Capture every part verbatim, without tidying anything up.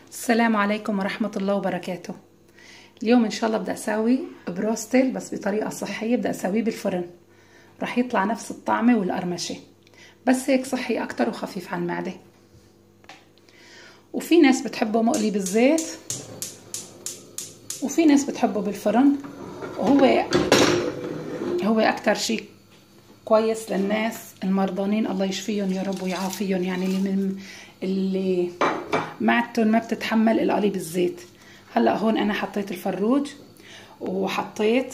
السلام عليكم ورحمة الله وبركاته. اليوم ان شاء الله بدي اسوي بروستل بس بطريقة صحية. بدي اسويه بالفرن، رح يطلع نفس الطعمة والقرمشة، بس هيك صحي اكتر وخفيف على المعدة. وفي ناس بتحبه مقلي بالزيت، وفي ناس بتحبه بالفرن. وهو هو اكتر شيء كويس للناس المرضانين، الله يشفيهم يا رب ويعافيهم، يعني اللي من اللي معدتهم ما بتتحمل القلي بالزيت. هلا هون انا حطيت الفروج وحطيت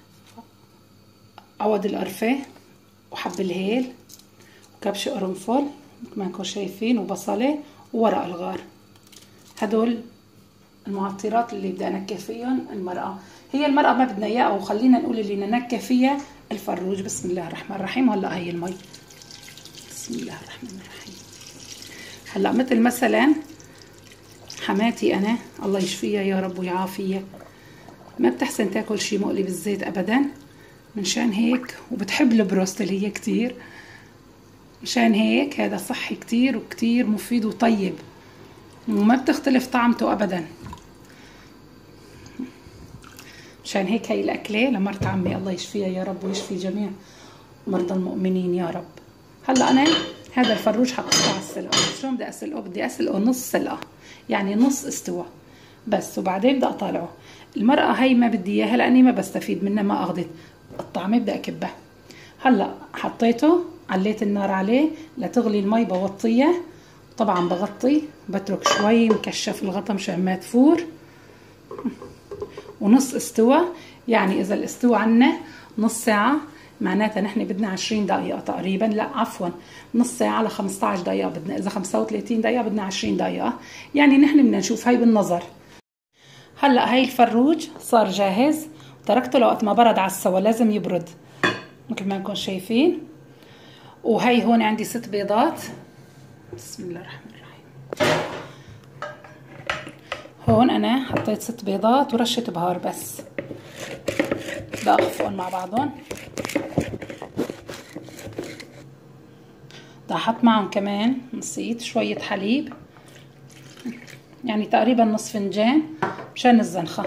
عود القرفة وحب الهيل وكبش قرنفل مثل ما انكم شايفين وبصلة وورق الغار. هدول المعطرات اللي بدي انكه فيهم المرقة. هي المرقة ما بدنا اياها، وخلينا نقول اللي ننكه فيها الفروج. بسم الله الرحمن الرحيم. هلا هي المي. بسم الله الرحمن الرحيم. هلا مثل مثلا حماتي انا الله يشفيها يا رب ويعافيها، ما بتحسن تاكل شيء مقلي بالزيت ابدا، منشان هيك وبتحب البروستل هي كتير، مشان هيك هذا صحي كتير وكتير مفيد وطيب وما بتختلف طعمته ابدا. مشان هيك هي الاكله لمرت عمي الله يشفيها يا رب ويشفي جميع مرضى المؤمنين يا رب. هلا انا هذا الفروج حطيته على السلقه. شلون بدي اسلقه؟ بدي اسلقه نص سلقه، يعني نص استوى بس، وبعدين بدي اطالعه. المرقه هي ما بدي اياها لاني ما بستفيد منها، ما اخذت الطعمه، بدي اكبها. هلا حطيته، عليت النار عليه لتغلي المي، بوطيها طبعا، بغطي بترك شوي مكشف الغطا مشان ما تفور. ونص استوى، يعني اذا الاستوى عنا نص ساعه معناتها نحن بدنا عشرين دقيقة تقريبا، لا عفوا نص ساعة ل خمسة عشر دقيقة بدنا، إذا خمسة وثلاثين دقيقة بدنا عشرين دقيقة، يعني نحن بدنا نشوف هاي بالنظر. هلا هاي الفروج صار جاهز، تركته لوقت ما برد على السوا، لازم يبرد مثل ما انكم شايفين. وهي هون عندي ست بيضات. بسم الله الرحمن الرحيم. هون أنا حطيت ست بيضات ورشة بهار بس، بدي أخفقهم مع بعضهم. بدي احط معهم كمان، نسيت، شوية حليب، يعني تقريبا نص فنجان مشان الزنخة.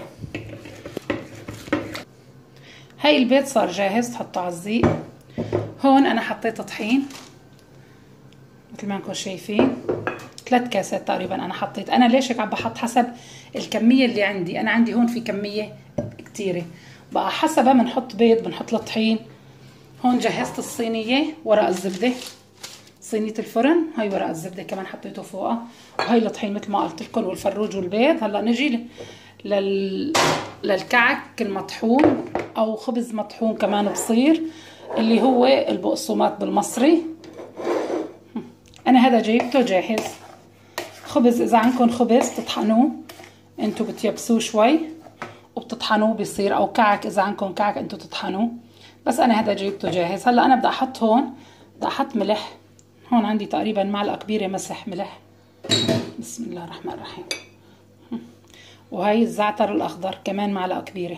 هاي البيض صار جاهز، تحطه على الزيت. هون انا حطيت طحين مثل ما انكم شايفين، ثلاث كاسات تقريبا انا حطيت. انا ليش هيك عم بحط؟ حسب الكمية اللي عندي. انا عندي هون في كمية كتيرة، بقى حسبها بنحط بيض، بنحط الطحين. هون جهزت الصينية، ورق الزبدة، صينية الفرن، هاي ورق الزبدة كمان حطيته فوقها، وهي الطحين مثل ما قلت لكم، والفروج والبيض. هلا نجي لل... للكعك المطحون او خبز مطحون كمان بصير، اللي هو البقسماط بالمصري. انا هذا جايبته جاهز. خبز اذا عندكم خبز تطحنوه انتو، بتيبسوه شوي وبتطحنوه بيصير، او كعك اذا عندكم كعك انتو تطحنوه، بس انا هذا جايبته جاهز. هلا انا بدي احط هون، بدي احط ملح. هون عندي تقريبا معلقه كبيره مسح ملح. بسم الله الرحمن الرحيم. وهي الزعتر الاخضر كمان معلقه كبيره.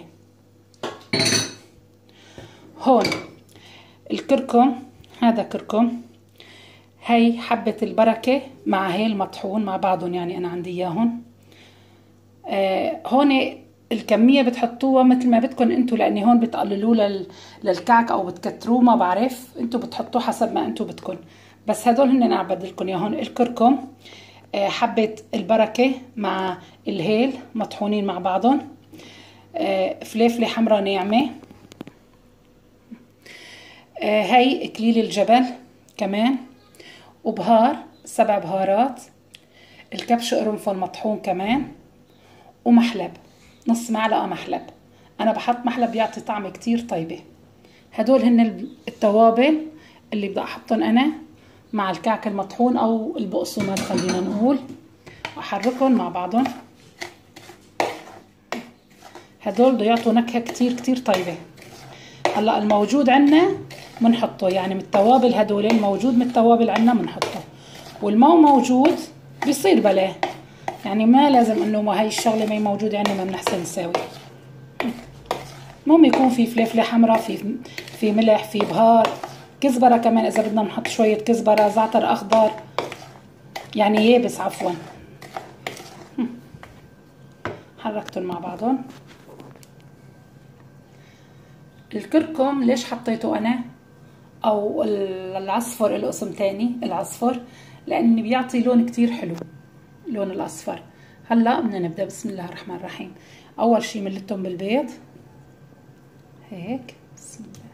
هون الكركم، هذا كركم. هي حبه البركه مع هي المطحون مع بعضهم، يعني انا عندي اياهم. آه هون الكميه بتحطوها مثل ما بدكم انتو، لاني هون بتقللوه لل... للكعك او بتكتروه، ما بعرف، انتو بتحطوه حسب ما انتو بدكم. بس هدول هن انا عم بدلكم اياهم. الكركم، حبة البركة مع الهيل مطحونين مع بعضهم، فليفلة حمراء ناعمة، هاي اكليل الجبل كمان، وبهار سبع بهارات، الكبش قرنفل مطحون كمان، ومحلب نص معلقة محلب. انا بحط محلب بيعطي طعم كتير طيبة. هدول هن التوابل اللي بدي احطهم انا مع الكعك المطحون او البقسماط خلينا نقول، واحركهم مع بعضهم. هدول بده يعطوا نكهه كتير كتير طيبه. هلا الموجود عنا بنحطه، يعني من التوابل هدول الموجود من التوابل عنا بنحطه، والمو موجود بيصير بلاه، يعني ما لازم انه ما هي الشغله ما هي موجوده عنا ما بنحسن نساوي. المهم يكون في فلفله حمراء، في في ملح، في بهار، كزبره كمان اذا بدنا نحط شويه كزبره، زعتر اخضر يعني يابس عفوا. حركتهم مع بعضهم. الكركم ليش حطيته انا او العصفر له اسم تاني العصفر؟ لان بيعطي لون كتير حلو، لون الاصفر. هلا بدنا نبدا. بسم الله الرحمن الرحيم. اول شي ملتهم بالبيض هيك. بسم الله.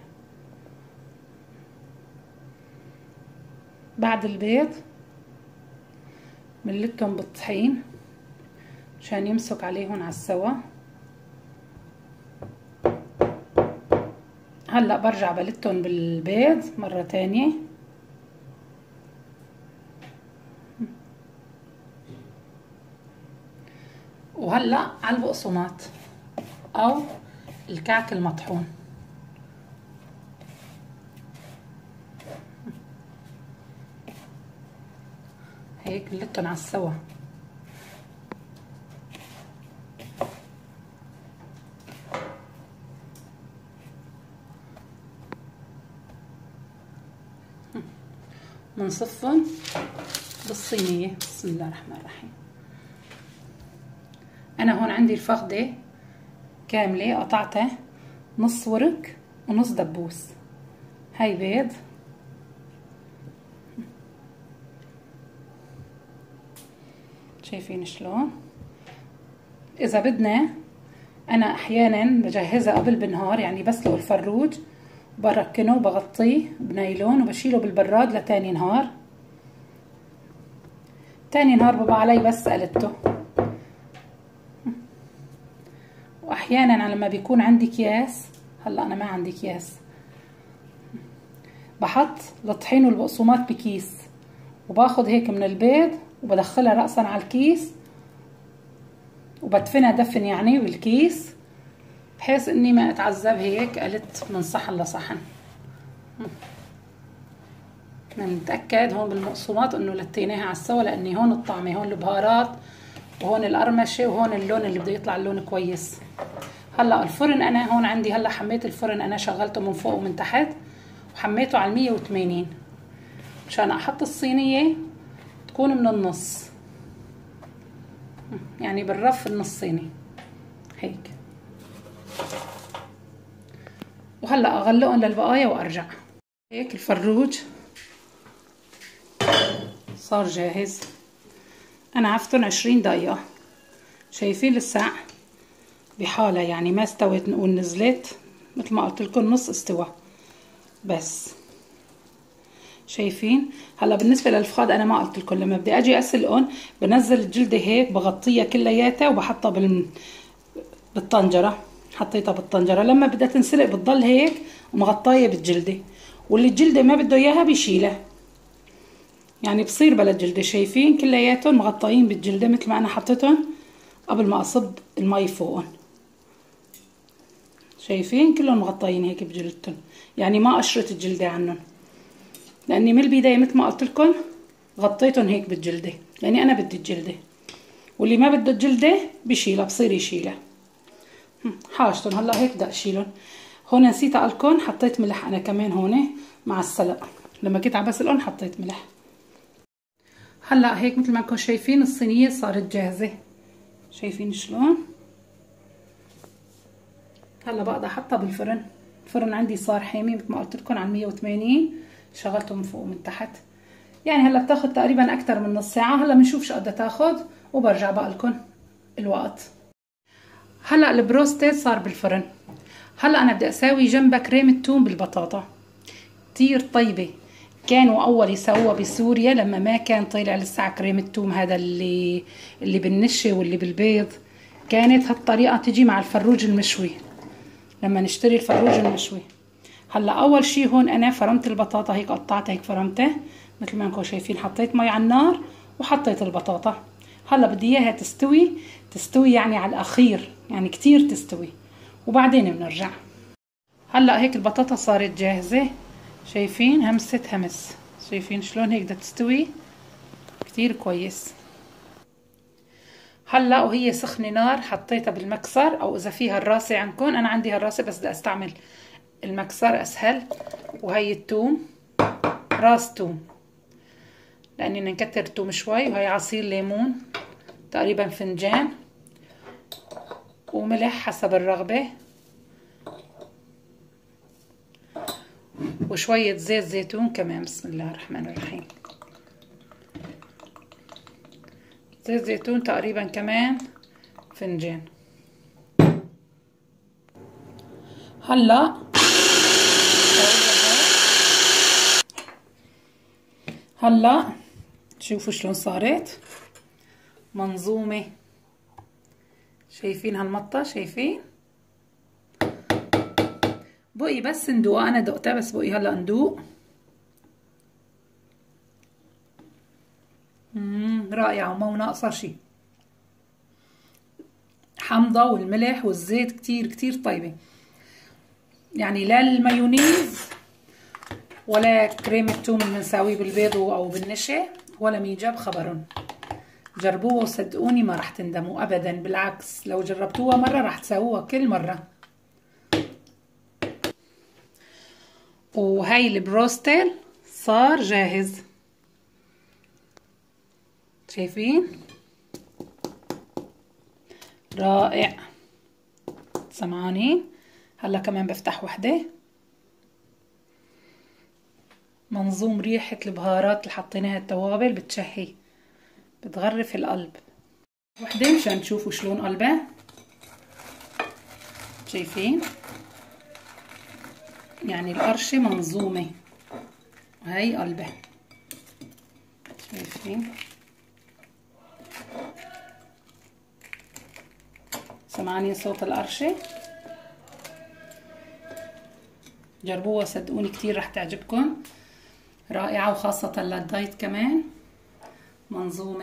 بعد البيض ملتهم بالطحين مشان يمسك عليهم على السوا. هلا برجع بلتهم بالبيض مرة تانية. وهلا على البقسماط او الكعك المطحون. هيك بلتهم على السوا. منصفهم بالصينية. بسم الله الرحمن الرحيم. انا هون عندي الفخدة كاملة قطعتها نص ورك ونص دبوس. هاي بيض، شايفين شلون؟ اذا بدنا انا احيانا بجهزها قبل بنهار، يعني بسلق الفروج بركنه وبغطيه بنايلون وبشيله بالبراد لتاني نهار. تاني نهار ببقى علي بس قلته. واحيانا لما بيكون عندي اكياس، هلا انا ما عندي اكياس، بحط الطحين والبقسماط بكيس وباخد هيك من البيض وبدخلها رأسا على الكيس وبدفنها دفن يعني بالكيس، بحيث اني ما اتعذب هيك قلت من صحن لصحن. نتأكد هون بالمقسومات انه لتيناها على السوا، لاني هون الطعمة، هون البهارات، وهون القرمشة، وهون اللون اللي بده يطلع اللون كويس. هلا الفرن انا هون عندي، هلا حميت الفرن، انا شغلته من فوق ومن تحت وحميته على مية وثمانين مشان احط الصينية تكون من النص، يعني بالرف النصيني هيك. وهلا اغلقهم للبقايا وارجع. هيك الفروج صار جاهز. انا عفتن عشرين دقيقة. شايفين لسه بحالة، يعني ما استوت نقول نزلت، مثل ما قلت لكم نص استوى بس. شايفين؟ هلا بالنسبة للفخاد انا ما قلت لكم، لما بدي اجي اسلقهم بنزل الجلدة هيك بغطيها كلياتها وبحطها بال بالطنجرة. حطيتها بالطنجرة، لما بدها تنسلق بتضل هيك ومغطاية بالجلدة، واللي الجلدة ما بده اياها بيشيلها، يعني بصير بلا جلدة. شايفين كلياتهم مغطايين بالجلدة مثل ما انا حطيتهم قبل ما اصب المي فوقهم. شايفين كلهم مغطايين هيك بجلدتهم، يعني ما قشرت الجلدة عنهم، لاني من البداية مثل ما قلت لكم غطيتهم هيك بالجلدة، لاني انا بدي الجلدة، واللي ما بده الجلدة بشيلها، بصير يشيلها. حاجتهم هلا هيك بدي اشيلهم. هون نسيت اقلكم حطيت ملح انا كمان هون مع السلق، لما كنت عم بسلقهم حطيت ملح. هلا هيك مثل ما انكم شايفين الصينية صارت جاهزة. شايفين شلون؟ هلا بقدر احطها بالفرن. الفرن عندي صار حامي مثل ما قلت لكم على مية وثمانين، شغلته من فوق ومن تحت، يعني هلا بتاخد تقريبا اكثر من نص ساعة. هلا بنشوف شو قد تاخد وبرجع بقى لكم الوقت. هلا البروستد صار بالفرن. هلا انا بدي اساوي جنبها كريمة توم بالبطاطا كتير طيبة. كانوا اول يسووها بسوريا لما ما كان طالع لسه كريمة توم هذا اللي اللي بالنشا واللي بالبيض، كانت هالطريقة تجي مع الفروج المشوي لما نشتري الفروج المشوي. هلا اول شي هون انا فرمت البطاطا هيك، قطعتها هيك فرمتها مثل ما انكم شايفين. حطيت مي على النار وحطيت البطاطا. هلا بدي اياها تستوي تستوي يعني على الاخير، يعني كتير تستوي، وبعدين بنرجع. هلا هيك البطاطا صارت جاهزة. شايفين همست همس؟ شايفين شلون هيك بدها تستوي كتير كويس. هلا وهي سخنة نار حطيتها بالمكسر، او اذا فيها الراسة عندكم، انا عندي هالراسة بس بدي استعمل المكسر اسهل. وهي التوم، راس توم، لاني نكتر التوم شوي، وهي عصير ليمون تقريبا فنجان، وملح حسب الرغبة، وشوية زيت زيتون كمان. بسم الله الرحمن الرحيم. زيت زيتون تقريبا كمان فنجان. هلا هلا شوفوا شلون صارت منظومة. شايفين هالمطة؟ شايفين؟ بقي بس ندوق. انا دقتها بس بقي هلا ندوق. امم رائعة وما ناقصة شي. حمضة والملح والزيت كتير كتير طيبة. يعني لا المايونيز ولا كريمة توم اللي بنساويه بالبيض او بالنشا ولا ميجاب خبرن. جربوها وصدقوني ما راح تندموا ابدا، بالعكس لو جربتوها مرة راح تساووها كل مرة. وهي البروستل صار جاهز. شايفين؟ رائع. سمعانين؟ هلا كمان بفتح وحدة. منظوم ريحة البهارات اللي حطيناها التوابل بتشهي، بتغرف القلب. وحدة مشان تشوفوا شلون قلبها. شايفين؟ يعني القرشة منظومة وهي قلبها. شايفين؟ سمعانين صوت القرشة؟ جربوها صدقوني كتير رح تعجبكم. رائعة وخاصة للدايت كمان. منظومة.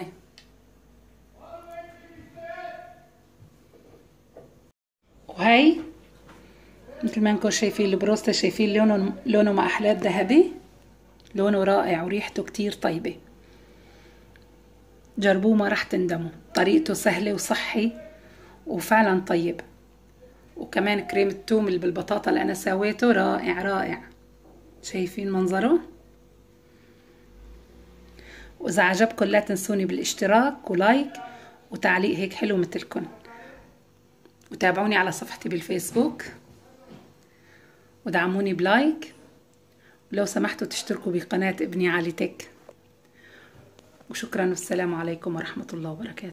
وهي مثل ما انكم شايفين البروستة. شايفين لونه لونه ما احلاه ذهبي. لونه رائع وريحته كتير طيبة. جربوه ما رح تندموا. طريقته سهلة وصحي وفعلا طيب. وكمان كريمة الثوم اللي بالبطاطا اللي انا سويته رائع رائع. شايفين منظره؟ واذا عجبكم لا تنسوني بالاشتراك ولايك وتعليق هيك حلو مثلكم، وتابعوني على صفحتي بالفيسبوك، ودعموني بلايك، ولو سمحتوا تشتركوا بقناة ابني علي تك. وشكرا والسلام عليكم ورحمة الله وبركاته.